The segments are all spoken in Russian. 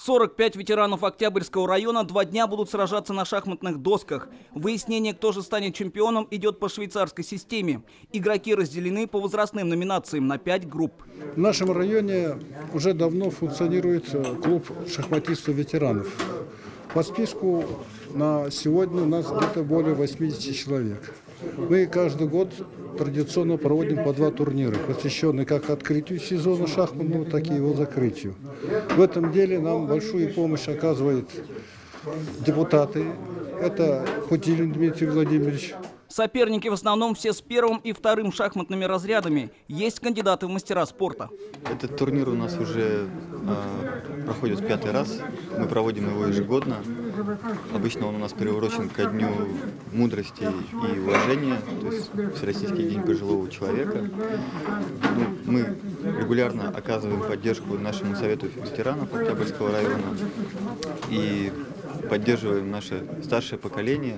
45 ветеранов Октябрьского района 2 дня будут сражаться на шахматных досках. Выяснение, кто же станет чемпионом, идет по швейцарской системе. Игроки разделены по возрастным номинациям на 5 групп. В нашем районе уже давно функционирует клуб шахматистов-ветеранов. По списку на сегодня у нас где-то более 80 человек. Мы каждый год традиционно проводим по 2 турнира, посвященные как открытию сезона шахматного, так и его закрытию. В этом деле нам большую помощь оказывают депутаты. Это Хутилин Дмитрий Владимирович. Соперники в основном все с первым и вторым шахматными разрядами. Есть кандидаты в мастера спорта. Этот турнир у нас уже проходит в 5-й раз. Мы проводим его ежегодно. Обычно он у нас приурочен ко Дню мудрости и уважения, то есть Всероссийский день пожилого человека. Мы регулярно оказываем поддержку нашему совету ветеранов Октябрьского района и поддерживаем наше старшее поколение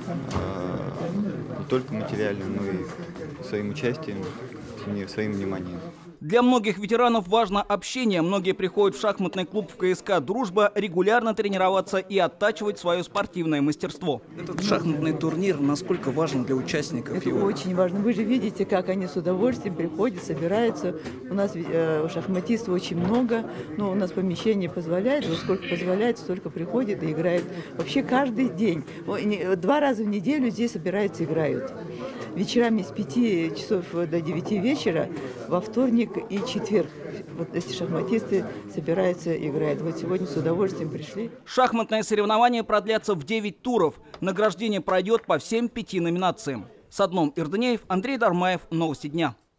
не только материально, но и своим участием, своим вниманием. Для многих ветеранов важно общение. Многие приходят в шахматный клуб в КСК «Дружба» регулярно тренироваться и оттачивать свое спортивное мастерство. Этот шахматный турнир насколько важен для участников? Это очень важно. Вы же видите, как они с удовольствием приходят, собираются. У нас шахматистов очень много, но у нас помещение позволяет, вот сколько позволяет, столько приходит и играет. Вообще каждый день, 2 раза в неделю здесь собираются, играют. Вечерами с 5 часов до 9 вечера, во вторник и четверг. Вот эти шахматисты собираются, играют. Вот сегодня с удовольствием пришли. Шахматные соревнования продлятся в 9 туров. Награждение пройдет по всем 5 номинациям. Садном Ирдынеев, Андрей Дармаев. Новости дня.